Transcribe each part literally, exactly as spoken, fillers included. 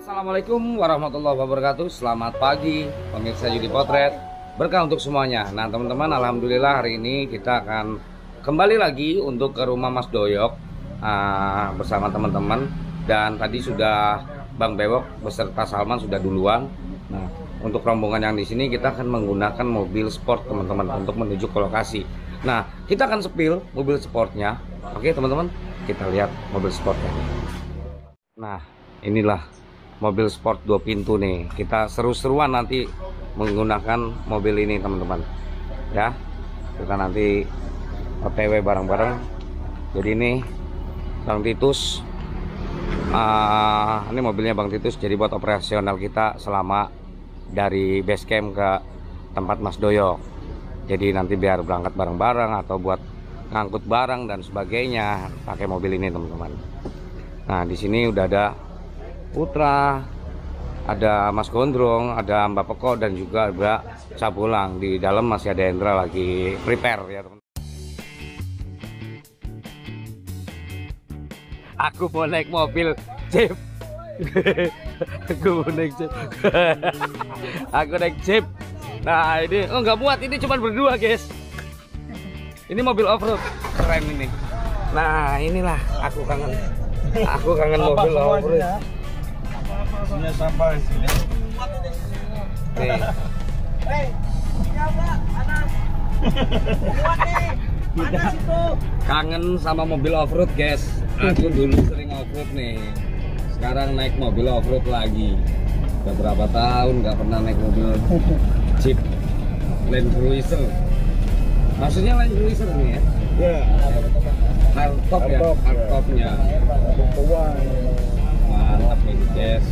Assalamualaikum warahmatullahi wabarakatuh. Selamat pagi pemirsa Yudi Potret. Berkah untuk semuanya. Nah teman-teman, alhamdulillah hari ini kita akan kembali lagi untuk ke rumah Mas Doyok uh, bersama teman-teman. Dan tadi sudah Bang Bewok beserta Salman sudah duluan. Nah untuk rombongan yang di sini kita akan menggunakan mobil sport teman-teman untuk menuju ke lokasi. Nah kita akan sepil mobil sportnya. Oke teman-teman, kita lihat mobil sportnya. Nah inilah mobil sport dua pintu nih. Kita seru-seruan nanti menggunakan mobil ini teman-teman ya. Kita nanti O T W bareng-bareng. Jadi ini Bang Titus, uh, ini mobilnya Bang Titus, jadi buat operasional kita selama dari base camp ke tempat Mas Doyok. Jadi nanti biar berangkat bareng-bareng atau buat ngangkut barang dan sebagainya pakai mobil ini teman-teman. Nah di sini udah ada Putra, ada Mas Gondrong, ada Mbak Peko, dan juga ada Cabulang. Di dalam masih ada Hendra lagi prepare ya teman. Aku mau naik mobil Jeep. Aku mau naik Jeep. Aku naik Jeep. Nah ini, oh nggak muat, ini cuma berdua guys. Ini mobil off-road, keren ini. Nah inilah aku kangen. Aku kangen mobil off-road. Punya sampah di sini. Nih. Hei, Mbak, panas. Kuat nih. Panas itu. Kangen sama mobil off-road guys. Aku dulu sering off-road nih. Sekarang naik mobil off-road lagi. Udah berapa tahun nggak pernah naik mobil Jeep Land Cruiser. Maksudnya Land Cruiser nih ya? Ya. Hardtop ya, hardtopnya. Mantap nih guys.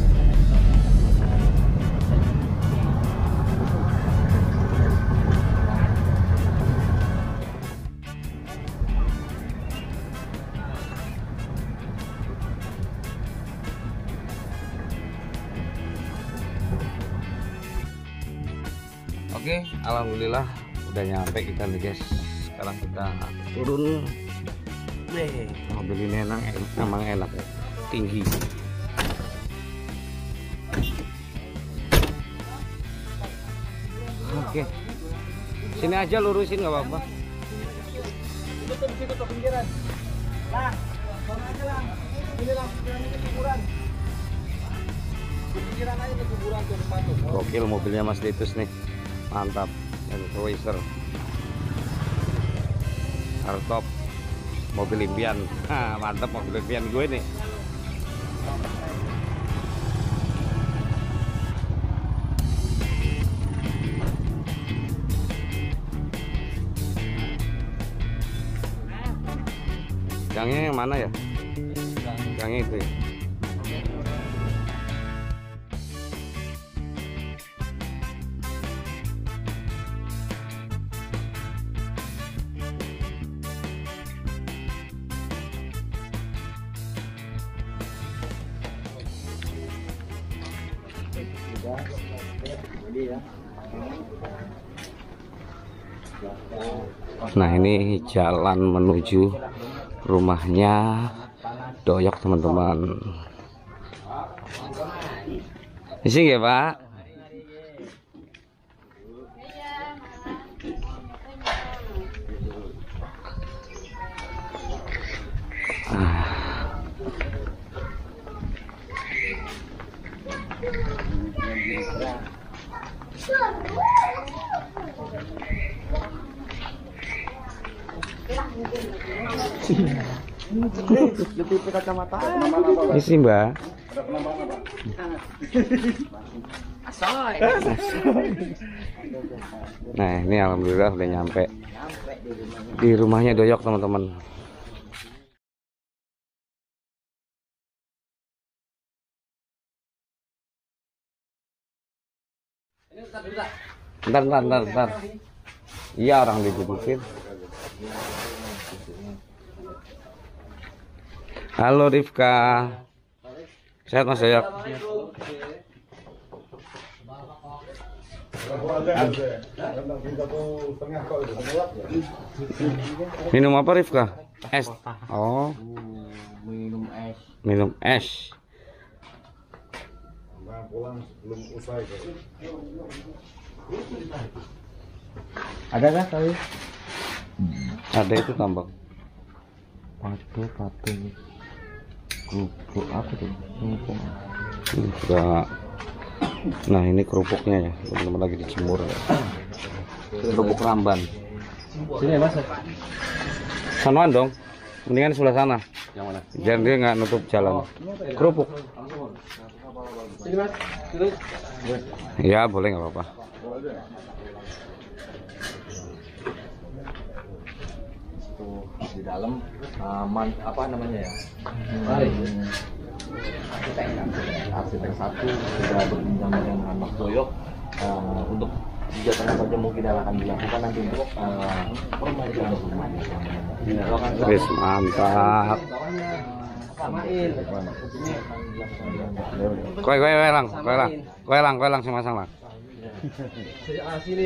Oke, alhamdulillah udah nyampe kita nih guys. Sekarang kita turun. Weh, mobil ini enak, emang enak ya, tinggi. Oke, sini aja lurusin nggak apa-apa. Tutup situ tuh pinggiran. Lah, sana aja lah. Ini lah ini kuburan. Pinggiran aja ke kuburan tuh depan tuh. Gokil mobilnya Mas Titus nih, mantap. Dan cruiser, hardtop, mobil impian. Nah, mantap mobil impian gue nih. Gangnya yang mana ya? Gangnya itu ya? Nah ini jalan menuju rumahnya Doyok teman-teman. Di sini ya Pak. Ah. Lebih kacamata. Ini sih Mbak. Asoy. Nah ini alhamdulillah udah nyampe di rumahnya Doyok teman-teman. Bentar, bentar, bentar, bentar. Iya orang dibutuhin. Halo Rifka. Sehat Mas Doyok? Minum apa Rifka? Es. Oh. Minum es. Minum es. pulang sebelum usai. Ada nggak kali? Ada itu tambang. Padu patung. Kerupuk apa tuh? Kerupuk. Ini juga. Nah ini kerupuknya ya, teman-teman lagi dijemur ya. Kerupuk Ramban. Sini ya mas. Sanuan dong, mendingan sebelah sana. Yang mana? Jangan dia nggak nutup jalan. Kerupuk. Sini mas. Sini. Ya boleh nggak apa-apa. Di dalam aman apa namanya ya? Mari. Arsitek satu sudah berbincang dengan Mas Doyok uh, untuk kegiatan apa saja mungkin yang akan dilakukan nanti untuk uh, perbaikan rumahnya. Wis mantap. Samain. Kowe kowe kowe lang, kowe lang, kowe lang, kowe lang sing masang lang. Sini.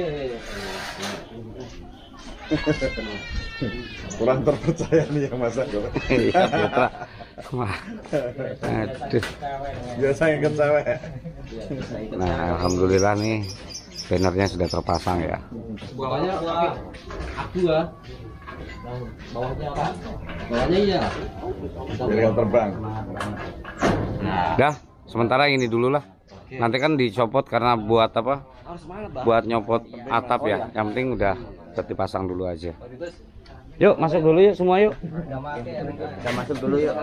Kurang terpercaya nih yang masak. Iya putra. Wah. Aduh. Biasa yang cewek. Nah alhamdulillah nih bannernya sudah terpasang ya. Bawahnya apa? Aku ya. Bawahnya apa? Bawahnya iya. Biar yang terbang. Dah, sementara ini dulu lah. Nanti kan dicopot karena buat apa? Buat nyopot atap ya. Yang penting udah dipasang dulu aja. Yuk masuk dulu yuk semua yuk. Kita masuk dulu yuk.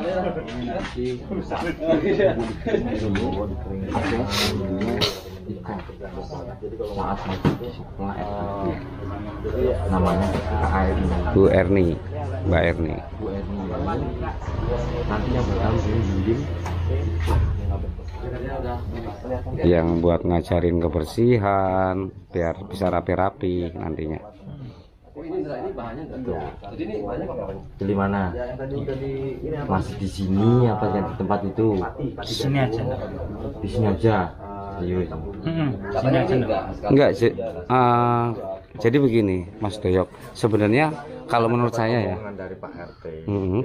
Namanya Bu Erni, Mbak Erni. Bu Erni. Nantinya bakal bimbing Yang buat ngajarin kebersihan biar bisa rapi-rapi nantinya. ini bahannya enggak tuh. Jadi ini bahannya beli mana? Masih di sini apa yang di tempat itu? Di sini aja. Di sini aja. Serius. Sini aja enggak? Enggak sih. Uh, jadi begini, Mas Doyok. Sebenarnya kalau menurut saya ya. Dari Pak R T. Mm-hmm.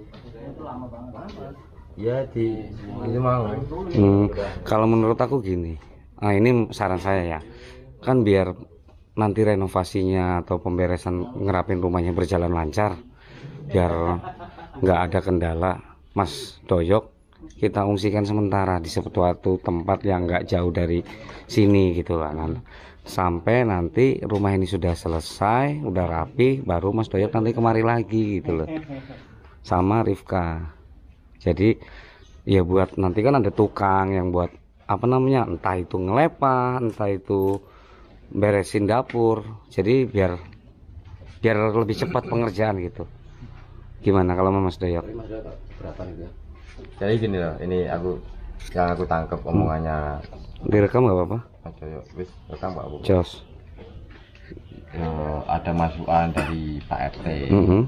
Ya di ini mau. Hmm, kalau menurut aku gini. Nah, ini saran saya ya. Kan biar nanti renovasinya atau pemberesan ngerapin rumahnya berjalan lancar, biar nggak ada kendala, Mas Doyok kita ungsikan sementara di suatu tempat yang nggak jauh dari sini gitu lah. Sampai nanti rumah ini sudah selesai, udah rapi, baru Mas Doyok nanti kemari lagi gitu loh, sama Rifka. Jadi ya buat nanti kan ada tukang yang buat apa namanya, entah itu ngelepa, entah itu beresin dapur, jadi biar biar lebih cepat pengerjaan gitu. Gimana kalau Mas Doyok? Berapa nih? Jadi gini loh, ini aku yang aku tangkap omongannya. Direkam nggak apa-apa? Mas Doyok, wis rekam Pak Bu. Jos. Ada masukan dari Pak R T. Mm-hmm.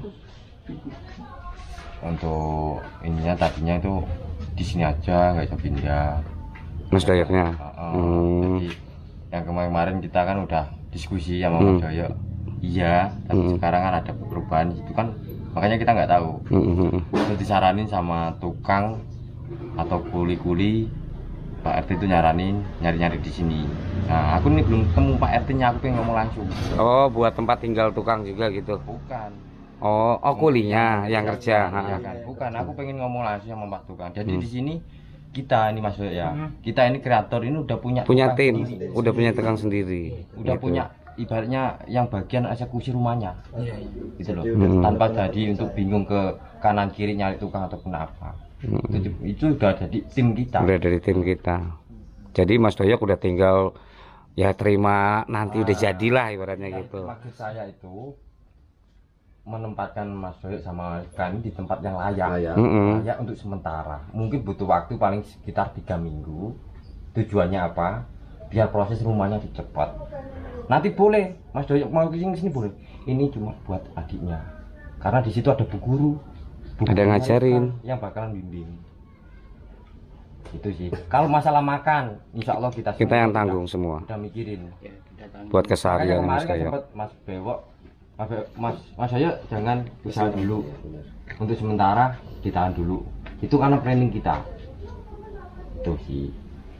Untuk ininya tadinya itu di sini aja, nggak bisa pindah. Mas Doyoknya. Uh, uh, Hmm. Jadi yang kemarin-kemarin kita kan udah diskusi sama Mas Doyok. Iya, tapi Hmm. sekarang kan ada perubahan itu kan, makanya kita nggak tahu. Mm-hmm. Terus disaranin sama tukang atau kuli-kuli, Pak R T itu nyaranin nyari-nyari di sini. Nah, aku nih belum ketemu Pak R T-nya, aku pengen ngomong langsung. Oh, buat tempat tinggal tukang juga gitu. Bukan. Oh, oh kulinya yang kerja. Iya kan? Bukan, aku pengen ngomong langsung sama Pak tukang. Jadi di sini kita ini Mas Doyok ya. Kita ini kreator ini udah punya Punya tukang tim, sendiri. udah punya tukang sendiri. Udah Gitu. punya ibaratnya yang bagian eksekusi rumahnya. Gitu loh. Hmm. Tanpa jadi untuk bingung ke kanan kiri nyari tukang ataupun apa. Hmm. Itu, itu udah jadi tim kita. Udah dari tim kita. Jadi Mas Doyok udah tinggal ya terima nanti udah jadilah ibaratnya gitu. Maksud saya itu menempatkan Mas Doyok sama kan di tempat yang layak, Mm-mm. layak untuk sementara. Mungkin butuh waktu paling sekitar tiga minggu. Tujuannya apa? Biar proses rumahnya dicepat. Nanti boleh Mas Doyok mau kesini sini boleh. Ini cuma buat adiknya, karena di situ ada bu guru, bu Ada gurunya ngajarin. yang bakalan bimbing. Itu sih. Kalau masalah makan, insya Allah kita Kita semua yang udah- tanggung semua udah mikirin. buat Makanya keseharian Mas kemarin kan Doyok. sempat Mas Bewok, Mas Be- Mas Mas Doyok jangan usaha dulu. Untuk sementara ditahan dulu. Itu karena planning kita. Itu sih.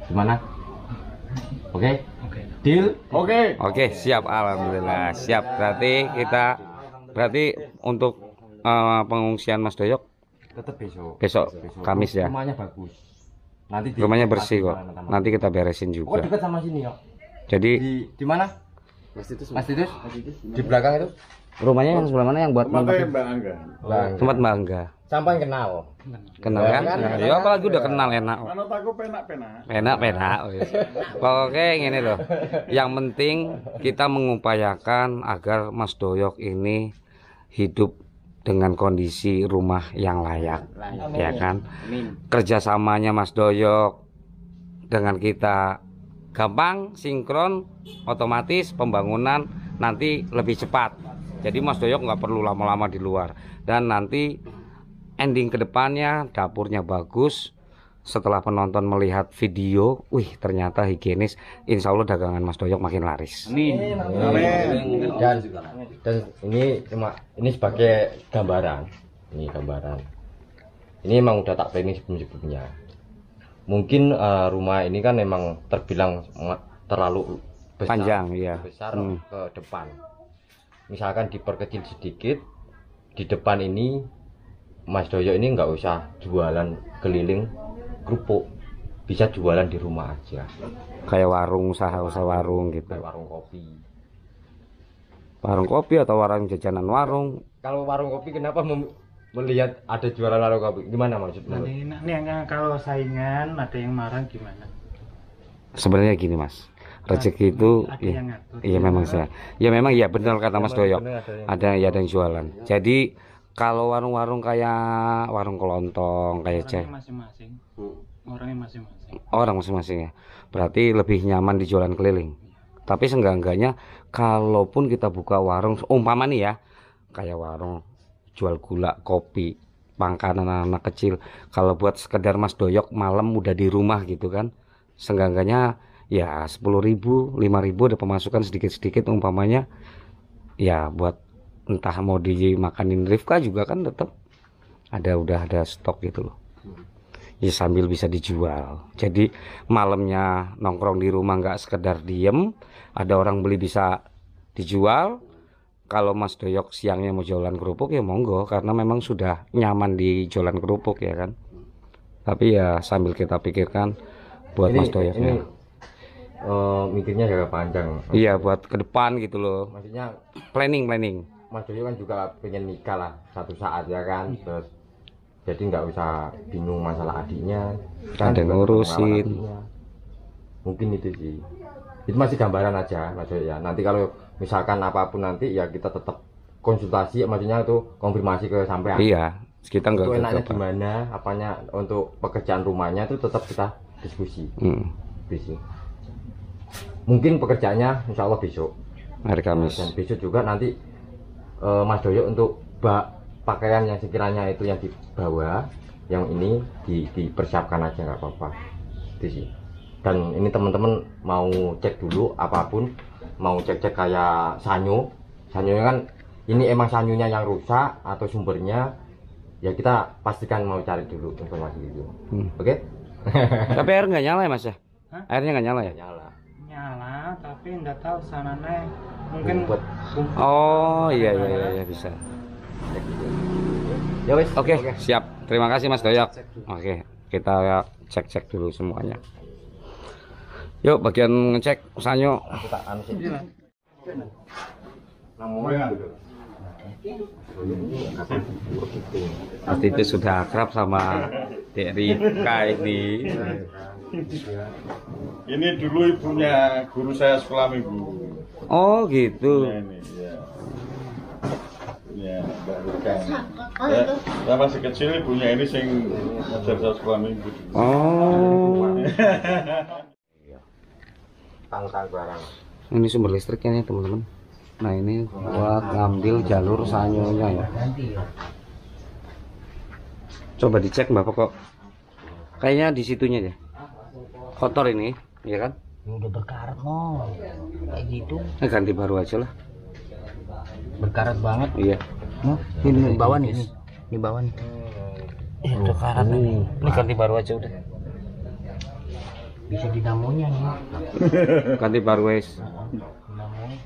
Gimana? Oke? Deal? Oke. Oke, siap, alhamdulillah. Siap. Berarti kita berarti untuk eh, pengungsian Mas Doyok Tetap besok. besok, Kamis ya. Rumahnya bagus. Nanti di- Rumahnya bersih kok. Gimana, teman? Nanti kita beresin Oh, juga. dekat sama sini ya. Jadi Di di mana? Mas Titus. Mas Titus? Di belakang itu? rumahnya yang sebelah mana yang buat Mata tempat, Mbak Angga. Bang. tempat Mbak Angga? Sampai kenal. Kenal kan? Ya apalagi udah kenal enak. Mana aku penak-penak. Enak, enak. wis. Pokoknya gini loh. Yang penting kita mengupayakan agar Mas Doyok ini hidup dengan kondisi rumah yang layak, ya kan? Kerjasamanya Mas Doyok dengan kita gampang, sinkron, otomatis pembangunan nanti lebih cepat. Jadi Mas Doyok nggak perlu lama-lama di luar. Dan nanti ending kedepannya dapurnya bagus. Setelah penonton melihat video, wih ternyata higienis, insya Allah dagangan Mas Doyok makin laris. Amin. Dan dan ini cuma ini sebagai gambaran. Ini gambaran. Ini emang udah tak planning sebelum-sebelumnya. Mungkin eh, rumah ini kan memang terbilang ma- terlalu besar, Panjang, iya. besar Hmm. ke depan. Misalkan diperkecil sedikit di depan ini, Mas Doyok ini nggak usah jualan keliling kerupuk, bisa jualan di rumah aja, Kayak warung, usaha-usaha warung gitu. kayak warung kopi. Warung kopi atau warung jajanan warung. Kalau warung kopi kenapa mem- melihat ada jualan warung kopi? Gimana maksudnya? Nanti nih yang kalau saingan ada yang marah gimana? Sebenarnya gini Mas, rezeki itu Ada ya, yang ngatur. iya memang saya, ya memang ya benar kata Mas Doyok. Bener, ada yang- Ada ya ada yang jualan. Jadi kalau warung-warung kayak warung kelontong, kayak ceh, Orangnya masing-masing. Orangnya masing-masing. orang masing-masing ya. Berarti lebih nyaman di jualan keliling. Tapi seenggak-enggaknya kalaupun kita buka warung, umpama nih ya, kayak warung jual gula, kopi, makanan anak-anak kecil. Kalau buat sekedar Mas Doyok malam udah di rumah gitu kan, seenggak-enggaknya ya sepuluh ribu, lima ribu ada pemasukan sedikit-sedikit umpamanya. Ya buat entah mau dimakanin Rifka juga kan tetap ada, udah ada stok gitu loh. Ya sambil bisa dijual. Jadi malamnya nongkrong di rumah nggak sekedar diem, ada orang beli bisa dijual. Kalau Mas Doyok siangnya mau jualan kerupuk ya monggo, karena memang sudah nyaman di jualan kerupuk ya kan. Tapi ya sambil kita pikirkan buat Ini- Mas Doyok ini ya. eh, mikirnya jangka panjang. Iya buat ke depan gitu loh. Maksudnya Planning planning. Mas Doyok kan juga pengen nikah lah satu saat ya kan. Terus jadi nggak usah bingung masalah adiknya. Ada juga ngurusin. ketemu sama adiknya. Mungkin itu sih. Itu masih gambaran aja Mas Doyok ya. Nanti kalau misalkan apapun nanti ya kita tetap konsultasi, maksudnya itu konfirmasi ke sampean. Iya, kita nggak Itu enaknya gegabah. gimana, apanya untuk pekerjaan rumahnya itu tetap kita diskusi. Hmm, Besok. Mungkin pekerjaannya insya Allah besok. hari Kamis. Dan besok juga nanti eh, Mas Doyok untuk bak pakaian yang sekiranya itu yang dibawa, yang ini di, dipersiapkan aja nggak apa-apa. Itu sih. Dan ini teman-teman mau cek dulu apapun, mau cek-cek kayak sanyo, sanyonya kan ini emang sanyonya yang rusak atau sumbernya, ya kita pastikan mau cari dulu informasi itu. Hmm. Oke? Tapi air nggak nyala ya Mas ya? Hah? Airnya nggak nyala ya? Nyala. Nyala tapi nggak tahu sananya mungkin Buat kumpul. Oh iya iya iya, iya bisa. ya wes. Oke, siap. Terima kasih Mas Doyok. Oke, kita cek-cek dulu semuanya. Yuk, bagian ngecek sanyo. Aku tak anu sih. Pasti itu sudah akrab sama Dek Rifka ini. Ini dulu ibunya guru saya sekolah minggu. Oh gitu. Ini, ya. Ya, Mbak Rika. Ya, saya masih kecil ibunya ini sing ngajar saya sekolah minggu. Oh, Tang-tang barang. ini sumber listriknya nih teman-teman. Nah ini buat ngambil jalur sanyonya ya. Coba dicek Bapak kok. Kayaknya di situnya deh. Kotor ini, ya kan? Udah berkarat no kayak gitu, Eh, ganti baru aja lah. berkarat banget. Iya. Noh, ini bawah nih, ini, ini bawah nih. Eh, udah karat nih. Ini ganti baru aja udah. Bisa dinamonya nih. Ganti baru wes. Dinamonya.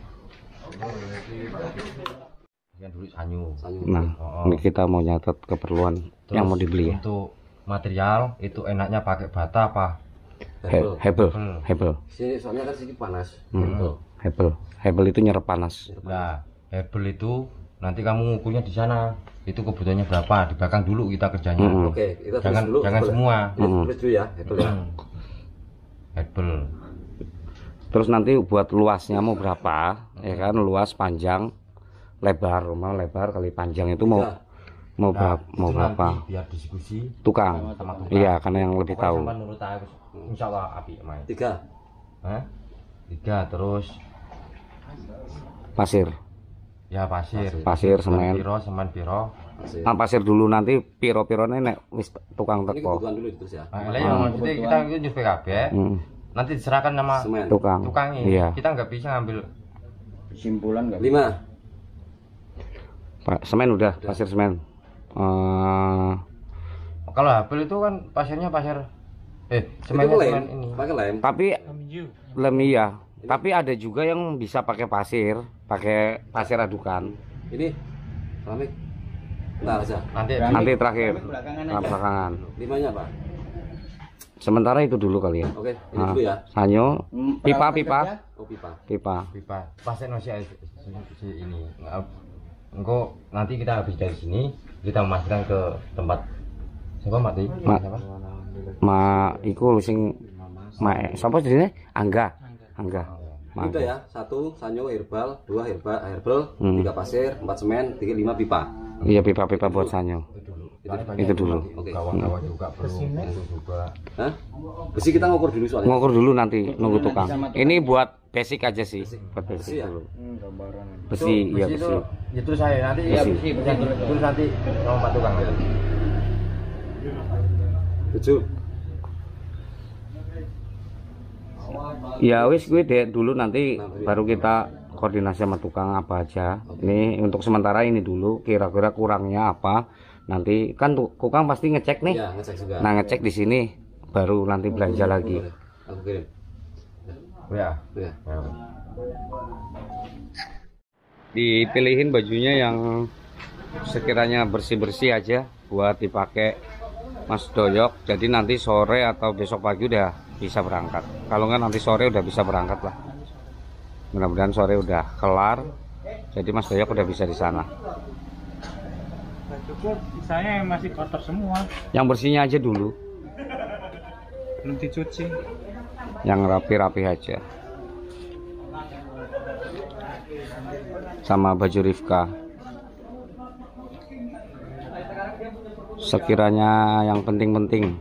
Yang dulu sanyu. Nah, Oh. ini kita mau nyatet keperluan Terus yang mau dibeli ya. Untuk material itu enaknya pakai bata apa? He- Hebel, Hmm. hebel, Sini soalnya kan sedikit panas. hmm. hebel, hebel itu nyerap panas. Nah, hebel itu nanti kamu ngukurnya di sana. Itu kebutuhannya berapa? Di belakang dulu kita kerjanya. Hmm. Oke, kita tulis Jangan dulu. jangan Boleh. semua. Ini Hmm. tulis dulu ya, itu ya. Hmm. Hebel. Terus nanti buat luasnya mau berapa? Ya kan, luas, panjang, lebar, rumah lebar kali panjang itu mau Tiga. mau Nah, berapa? Mau itu berapa? nanti biar diskusi Tukang. sama tukang. Iya, karena yang lebih Pokoknya tahu. sampai nurut aku. Insya Allah api main. Tiga. Hah? Tiga terus Pasir, ya pasir. pasir, semen. Piro, semen piro. Masih. Nah, pasir dulu nanti piro-pirone nek wis tukang Ini teko. kebutuhan dulu ditulis ya. Nah, yang maksudnya kita itu nyus P K B. Hmm. Nanti diserahkan nama Semen. Tukang. tukangnya. Iya. Kita nggak bisa ngambil. Kesimpulan nggak? Lima. Pak, semen udah, pasir semen. Eh, Kalau hebel itu kan pasirnya pasir. Eh, Itu semennya lem. semen ini. Pakai lem. tapi lem iya. Tapi ada juga yang bisa pakai pasir, pakai pasir adukan. Ini keramik. Entar aja. Nanti Nanti terakhir, belakangan tahap belakangan. Limanya Pak. Sementara itu dulu kali ya. Oke, ini Nah, dulu ya. sanyo, Hmm, pipa, peralatan pipa, kerja? Oh pipa. pipa. pipa pasir masih si, si ini. Engkau nanti kita habis dari sini kita memasukkan ke tempat siapa mati? Ma- Siapa? Ma, iku sing ma, siapa jadi Angga, Angga. Ma. Udah ya. Satu sanyo herbal, dua herbal, herbal, Hmm. tiga pasir, empat semen, tiga lima pipa. Iya pipa-pipa buat sanyo. Itu dulu. Oke. Gawang-gawang juga perlu untuk juga. Hah? Besi kita ngukur dulu soalnya. Ngukur dulu nanti nunggu tukang. Ini buat basic aja sih, buat Besi basic ya? dulu. Hmm, gambaran. Besi, iya itu, besi. ya terus saya nanti ya Besi. besi, besi terus, terus nanti sama Pak tukang gitu. Tujuh. Ya wis gue deh dulu nanti baru kita koordinasi sama tukang apa aja. Ini untuk sementara ini dulu kira-kira kurangnya apa. Nanti kan tuh tukang pasti ngecek nih. Ya, ngecek juga. Nah, ngecek di sini baru nanti belanja lagi. Boleh. Aku kirim. Ya. Ya. Ya. Dipilihin bajunya yang sekiranya bersih-bersih aja buat dipakai Mas Doyok. Jadi nanti sore atau besok pagi udah bisa berangkat. Kalau nggak nanti sore udah bisa berangkat lah. Mudah-mudahan sore udah kelar. Jadi Mas Doyok udah bisa di sana. Cukup, misalnya masih kotor semua, Yang bersihnya aja dulu, belum dicuci. yang rapi-rapi aja. Sama baju Rifka. Sekiranya yang penting-penting.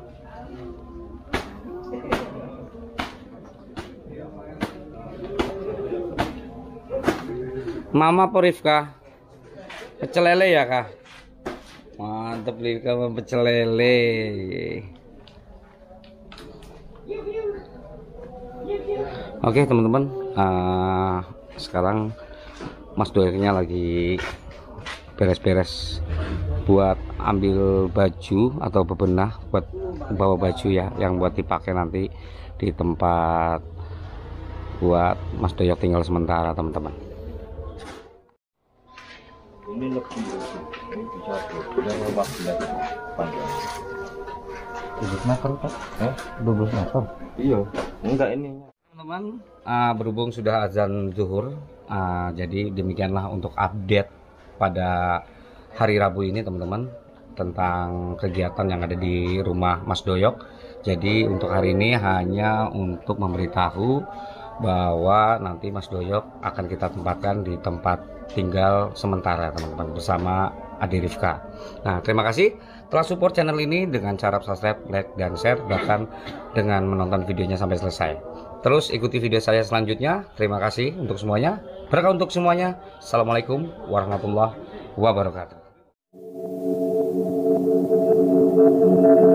Mama apa Rifka? Pecel lele ya kak? Mantep Rifka sama pecel lele. Oke teman-teman, uh, sekarang Mas Doyoknya lagi beres-beres buat ambil baju atau bebenah buat bawa baju ya, yang buat dipakai nanti di tempat buat Mas Doyok tinggal sementara teman-teman. Ini lebih ini bisa dan rumah bila panjang. dua belas meter Pak. Eh, dua belas meter. Iya, enggak ini. Teman-teman, uh, berhubung sudah azan zuhur, uh, jadi demikianlah untuk update pada hari Rabu ini teman-teman tentang kegiatan yang ada di rumah Mas Doyok. Jadi untuk hari ini hanya untuk memberitahu bahwa nanti Mas Doyok akan kita tempatkan di tempat tinggal sementara teman-teman bersama Adi Rifka. Nah, terima kasih telah support channel ini dengan cara subscribe, like, dan share, bahkan dengan menonton videonya sampai selesai. Terus ikuti video saya selanjutnya. Terima kasih untuk semuanya. Berkah untuk semuanya. Assalamualaikum warahmatullahi wabarakatuh.